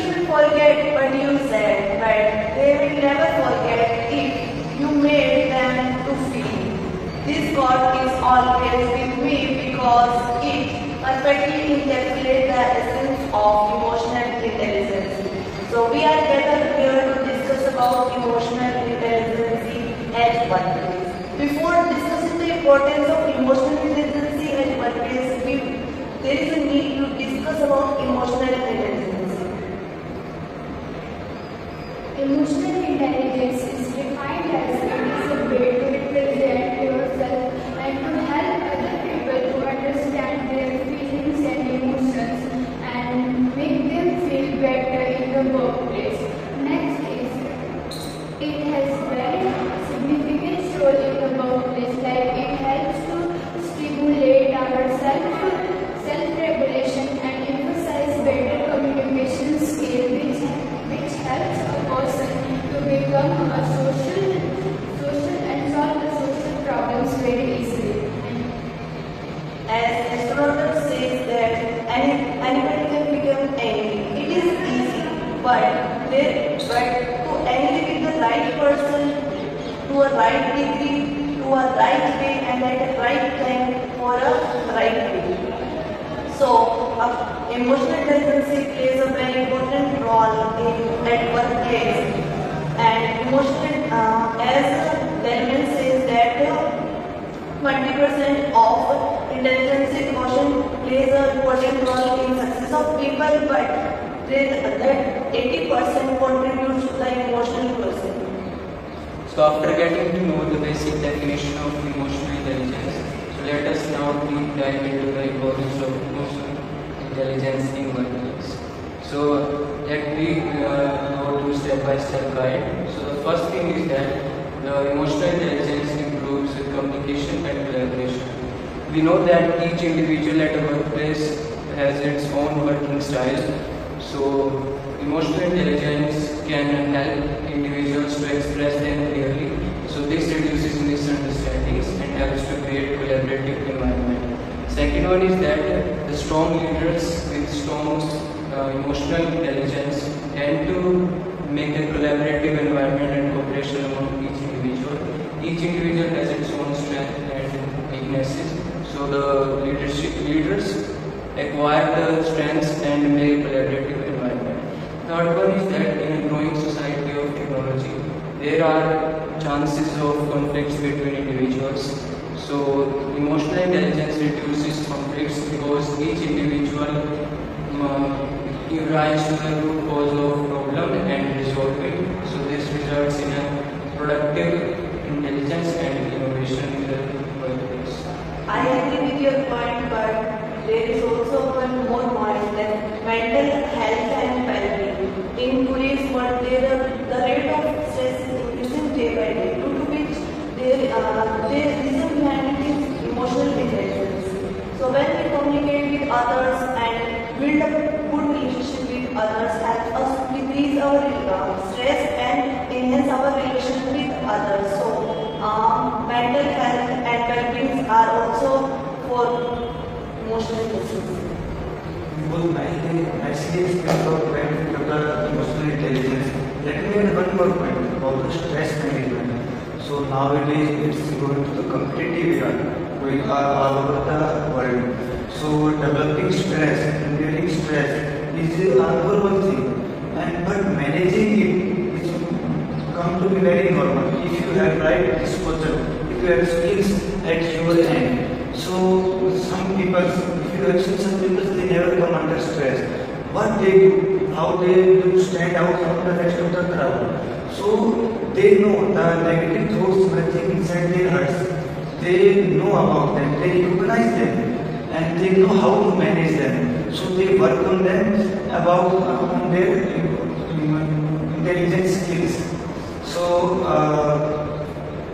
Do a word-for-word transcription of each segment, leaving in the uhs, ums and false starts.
will forget what you said, but they will never forget if you made them to feel. This quote is always with me because it perfectly encapsulates the essence of emotional intelligence. So we are gathered here to discuss about emotional intelligence at workplace. Before discussing the importance of emotional intelligence at workplace, we, there is a need to discuss about emotional intelligence. Emotional intelligence is defined as it is a way to represent yourself and to help other people to understand their feelings and emotions and make them feel better in the workplace. Next is, it has very significant role in the workplace, like it helps to stimulate our self, self-regulation and emphasize better communication skills, which, which helps a person to become a social, social and solve the social problems very easily. As Aristotle says that any, anybody can become angry. It is easy, but there, but to angry with the right person, to a right degree, to a right way, and at a right time for a right way. So, uh, emotional intelligence plays a very important role in at workplace. And emotional, uh, as Lerman says that twenty percent of intelligence emotion plays an important role in success of people, but that eighty percent contributes to the emotional person. So after getting to know the basic definition of emotional intelligence, so let us now deep dive into the importance of emotional intelligence in workplace. So let me uh, go to step by step guide. So the first thing is that the emotional intelligence improves communication and collaboration. We know that each individual at a workplace has its own working style. So emotional intelligence can help individuals to express them clearly. So this reduces misunderstandings and helps to create collaborative environment. Second one is that the strong leaders with strong uh, emotional intelligence tend to make a collaborative environment and cooperation among each individual. Each individual has its own strength and weaknesses. So the leadership leaders acquire the strengths and make a collaborative environment. Third one is that in a growing society of technology, there are chances of conflicts between individuals. So emotional intelligence reduces conflicts because each individual um, arrives to the root cause of problem and resolve it. So this results in a productive intelligence and innovation in the workplace. I agree with your point, but there is also one more point that mental health and well-being. In today's world, there the rate of stress is increasing day by day, due to which there, uh, there reason behind it is emotional intelligence. So when we communicate with others and build a good relationship with others, helps us decrease our uh, stress and enhance our relation with others. So uh, mental health and well-being are also for emotional intelligence. Both nicely explained about the benefit of the emotional intelligence. Let me add one more point about the stress management. So nowadays it's going to the competitive era with all over the world. So developing stress and dealing stress is another one thing, and but managing it is come to be very normal if you have right disposal, if you have skills at your end. So some people, if you have seen some people, they never come under stress. What they do, how they do stand out from the rest of the crowd. So they know the negative thoughts running inside their hearts. They know about them, they recognize them, and they know how to manage them. So they work on them about on their intelligence skills. So uh,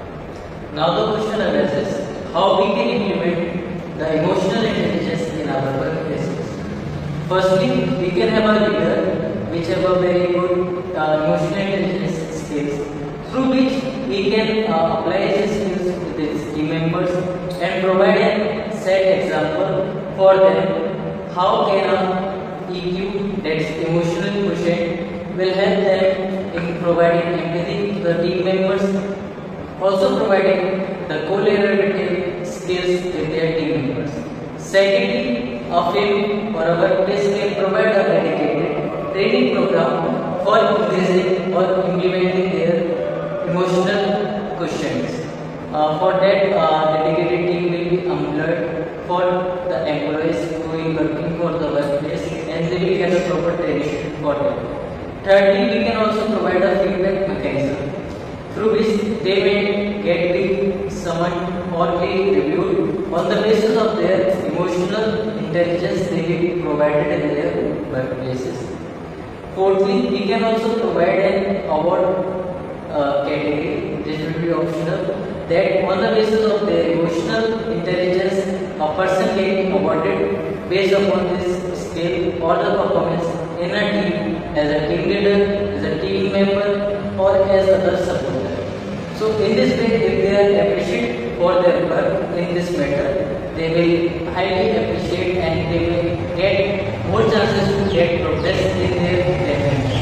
now the question arises: how we can implement the emotional intelligence in our workplaces? Firstly, we can have a leader which have a very good uh, emotional intelligence skills, through which he can uh, apply his skills with his team members and provide a set example for them. How can a E Q, that's emotional quotient, will help them in providing empathy to the team members, also providing the collaborative skills with their team members. Secondly, a field or a workplace may provide a dedicated training program for increasing or implementing their emotional quotients. Uh, for that, uh, dedicated team will be employed for the employees who will be working for the workplace, and they will get a proper training for them. Thirdly, we can also provide a feedback mechanism through which they may get the summoned or be reviewed on the basis of their emotional intelligence they will be provided in their workplaces. Fourthly, we can also provide an award uh, category, this will be optional, that on the basis of their emotional intelligence, a person can be awarded based upon this skill or the performance in a team, as a team leader, as a team member, or as other supporter. So in this way, if they are appreciated for their work in this matter, they will highly appreciate and they will get more chances to get progress in their development.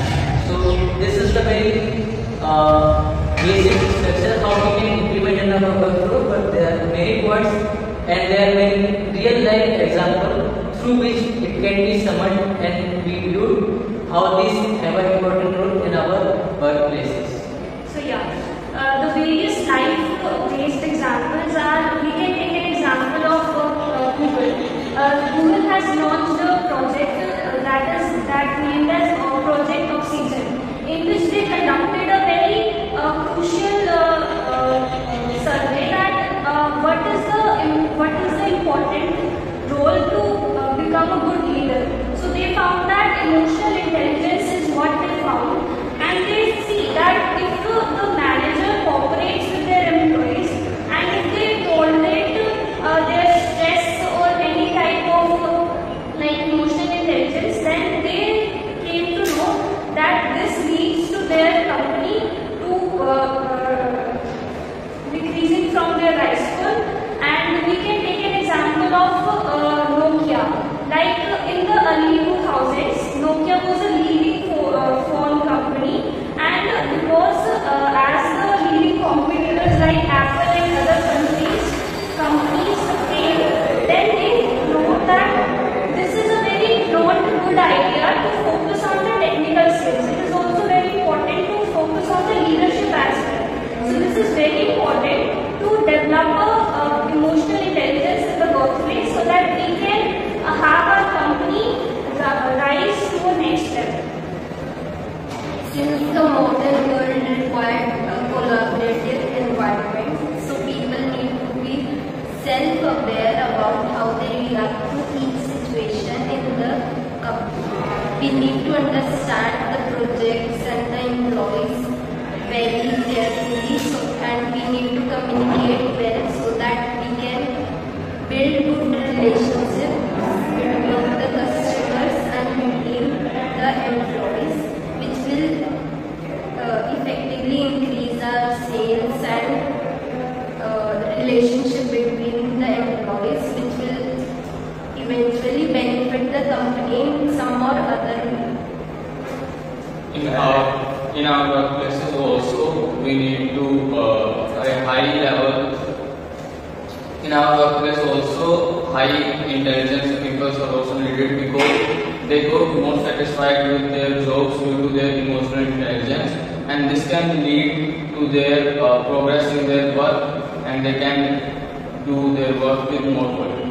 So this is the very uh, basic structure how we can implement in our workflow, but there are many points and there are many real life examples through which it can be summoned and we viewed how these have an important role in our workplaces. So yeah, uh, the various life-based examples are, we can take an example of uh, Google. Uh, Google has launched a project uh, that is that named as uh, Project Oxygen, in which they conducted a very uh, crucial uh, uh, survey that uh, what is the what is the important role to uh, become a good leader. So they found that emotional intelligence is what they found, and they see that if uh, the manager cooperates with their employees and if they tolerate uh, their stress or any type of uh, like emotional intelligence, then they came to know that this leads to their company to uh, uh, decreasing from their rise curve. And we can take an example of uh, Nokia. Like uh, in the early two thousands, Nokia was a leading pho uh, phone company, and uh, because uh, as the leading competitors like Apple and other countries companies came, then they know that this is a very not good idea to focus on the technical skills. It is also very important to focus on the leadership aspect. So this is very important to develop a uh, emotional intelligence in the workplace so that we can uh, have our company rise to a next level. Since the modern world requires a collaborative environment, so people need to be self-aware about how they react to each situation in the company. We need to understand the projects and the employees very carefully, so, and we need to communicate well so that we can build good relationships between the customers and between the employees, which will uh, effectively increase our sales and uh, relationship between the employees, which will eventually benefit the company in some or other way. In our in our workplaces also, we need to uh, a high level. In our workplace also, high intelligence people are also needed because they got more satisfied with their jobs due to their emotional intelligence, and this can lead to their uh, progress in their work, and they can do their work with more quality.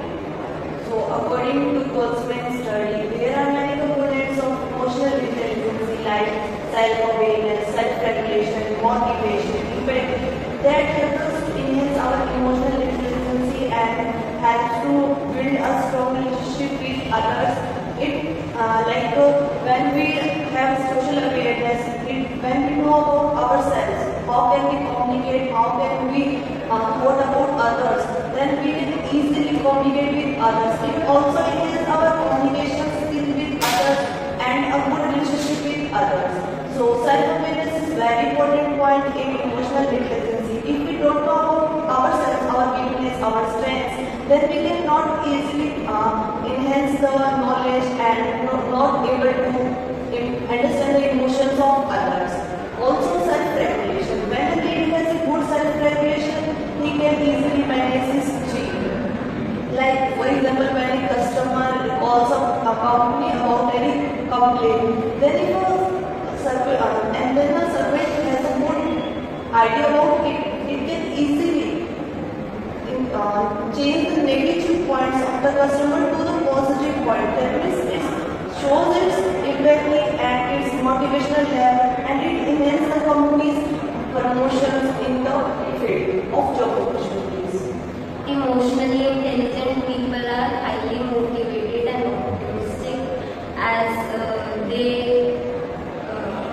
So according to Goldman's study, there are many components of emotional intelligence like self-awareness, self-regulation, motivation, empathy that help us to enhance our emotional intelligence and helps to build a strong relationship with others. It uh, like uh, when we have social awareness, it, when we know about ourselves, how can we communicate, how can we uh, what about others, then we can easily communicate with others. It also enhances our communication skills with others and a good relationship with others. So self-awareness is very important point in emotional intelligence. If we don't know about ourselves, our weakness, our strengths, then we cannot easily uh, enhance the knowledge and not, not able to in understand the emotions of others. Also self-regulation. When a leader has a good self-regulation, he can easily manage his team. Like for example, when a customer calls up a company about any complaint, then if a servant uh, and then a servant has a good idea about it, it can easily in, uh, change the negative points of the customer to the positive point. That means it shows its impact and its motivational level, and it enhances the company's promotions in the field of job opportunities. Emotionally intelligent people are highly motivated and optimistic as uh, they uh,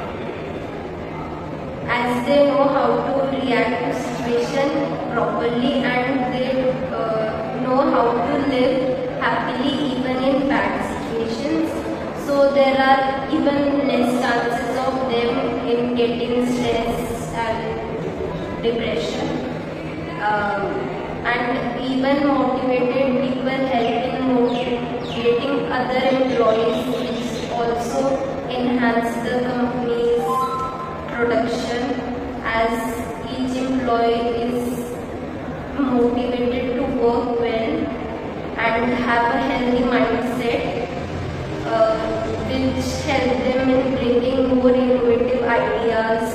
as they know how to react to situation properly, and they uh, know how to live happily even in bad situations. So there are even less chances of them in getting stressed and depression. Um, and even motivated people help in motivating other employees, which also enhance the company's production, as each employee is motivated to work well and have a healthy mindset, uh, which help them in bringing more innovative ideas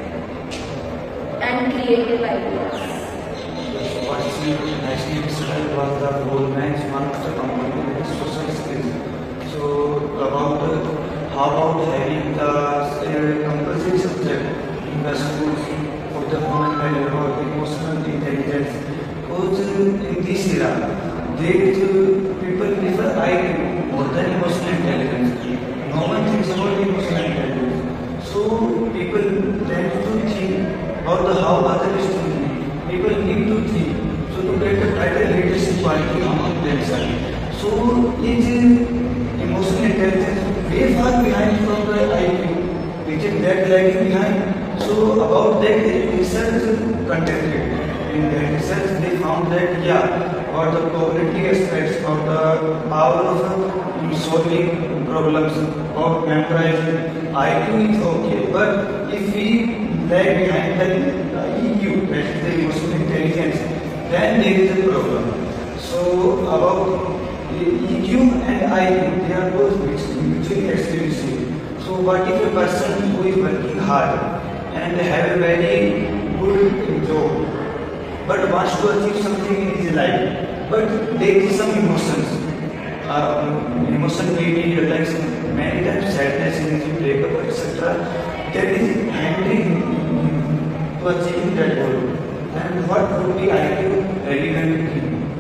and creative ideas. What she nicely described was the role man's one of the company social skills. So about uh, how about having the uh, compulsory subject in the schools for the human value about emotional intelligence. Because uh, in this era, they uh, people prefer I Q more than emotional intelligence. No one thinks about emotional intelligence. So people tend to think about the how others to think. People need to think, so to get a better leadership quality among themselves. So is emotional intelligence way far behind from the I Q, which is that lagging behind. So about that research conducted. In that research they found that yeah, about the cognitive aspects of the power of solving problems, of memorizing, I Q is okay, but if we lag behind the E Q, that is the emotional intelligence, then there is a problem. So about E Q and I Q, they are both mutually exclusive. So what if a person who is working hard and have a very good job, but wants to achieve something in his life, but there is some emotions, uh, emotion may be like many times sadness in his breakup, et cetera. That is hindering to achieving that goal. And what would be I Q relevant to him?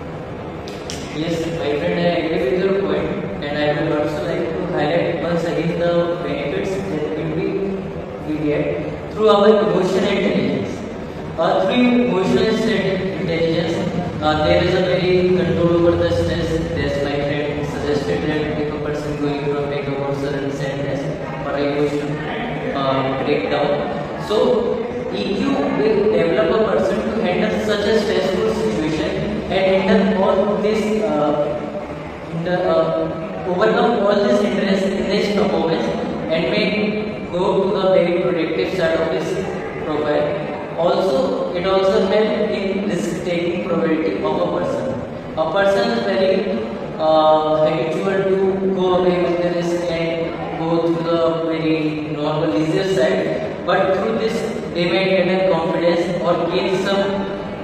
Yes, my friend, I agree with your point, and I would also like to highlight once again the benefits that will be we get through our emotional intelligence. Uh, through emotional intelligence, uh, there is a very control over the stress. As my friend suggested that if a person going from a sudden sadness or emotional uh, breakdown, so E Q will develop a person to handle such a stressful situation and handle all this, uh, the, uh, overcome all this interest in this performance and may go to the very productive side of this profile. Also, it also helps in risk-taking probability of a person. A person is very uh, habitual to go away with the risk and go to the very normal easier side, but through this they may gain confidence or gain some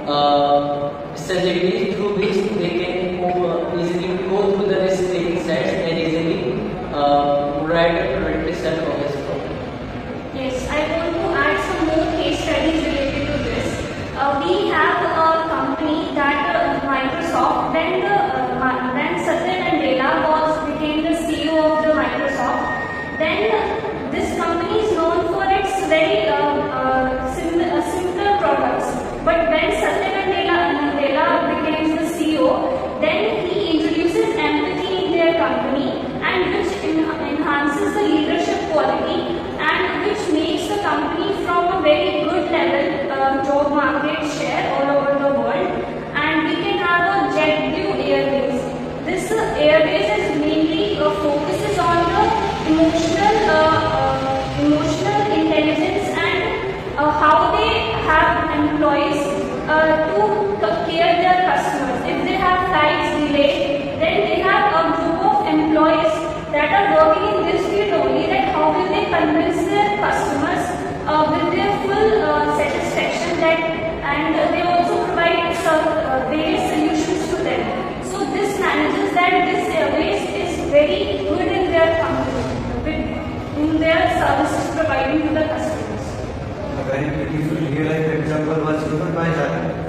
uh, stability through which they can go, easily go through the risk-taking sides and easily uh, ride the productive side of this problem. Yes, I want to add some more case studies related to this. Uh, we have a company that uh, Microsoft, when the uh, when Satya Nadella was became the C E O of the Microsoft, then uh, this company is known for its very uh, uh, sim uh, simpler products. But when Satya Nadella, Nadella became the C E O, then he introduces empathy in their company, and which en enhances the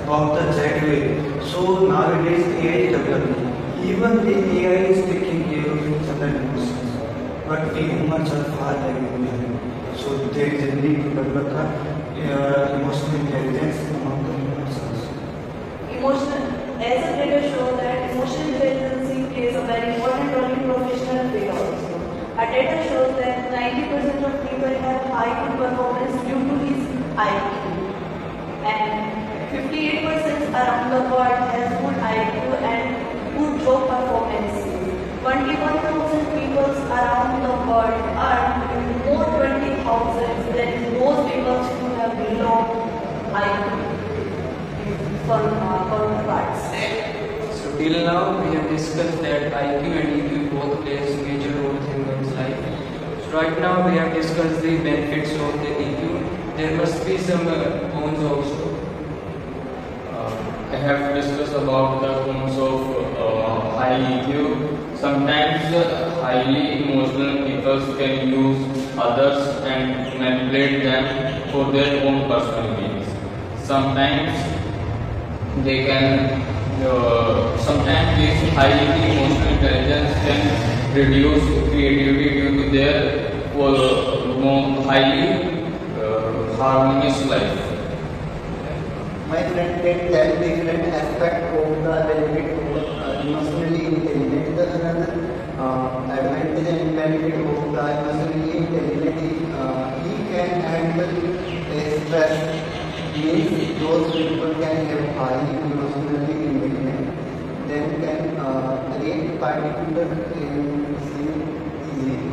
about the Z way. So nowadays A I is developing. Even the A I is taking care of certain emotions, but we humans are far lagging behind. So there is a need to develop the uh, emotional intelligence among the humans also. Emotional, as a data show that emotional intelligence plays a very important role in professional field also. Our data shows that ninety percent of people have high performance due to his I Q, and fifty-eight percent around the world has good I Q and good job performance. twenty-one thousand people around the world earn more twenty thousand than those people who have below I Q for uh, counterparts. So till now we have discussed that I Q and E Q both plays major roles in one's life. So right now we have discussed the benefits of the E Q. There must be some uh, cons also. Uh, I have discussed about the cons of uh, high E Q. Sometimes uh, highly emotional people can use others and manipulate them for their own personal gains. Sometimes they can, uh, sometimes this high emotional intelligence can reduce creativity due to their uh, more highly uh, harmonious life. My friend can tell different aspect of the benefit of uh, emotionally intelligent. Another uh, advantage and benefit of the emotionally intelligent is uh, he can handle uh, stress. Means those people can have high emotionally intelligent, then can uh, read particular in easily.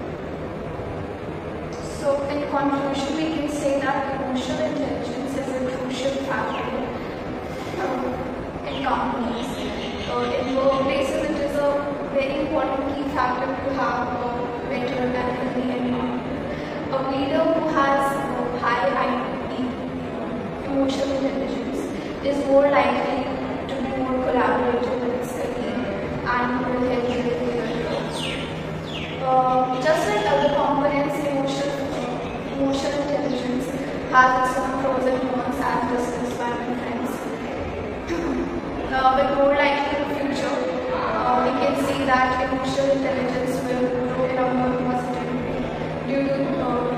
So, in conclusion, we can say that emotional intelligence is a crucial factor uh, in companies. Uh, in workplaces, it is a very important key factor to have a better and healthy environment. A leader who has uh, high I Q, emotional intelligence, is more likely to be more collaborative with his colleague and will help with their goals. Uh, just like other components, emotional, uh, emotional intelligence has its own pros and cons as discussed by my friends. uh, but more likely in the future, uh, we can see that emotional intelligence will grow in a more positive way due to uh,